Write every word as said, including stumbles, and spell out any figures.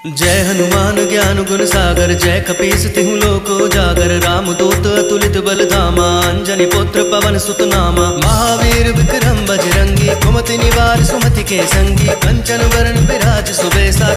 जय हनुमान ज्ञान गुण सागर, जय कपीस तिहु लोक उजागर। राम दूत अतुलित बल धामा, अंजनी पुत्र पवन सुत नामा। महावीर विक्रम बजरंगी, कुमति निवार सुमति के संगी। कंचन वरण विराज सुबेसा।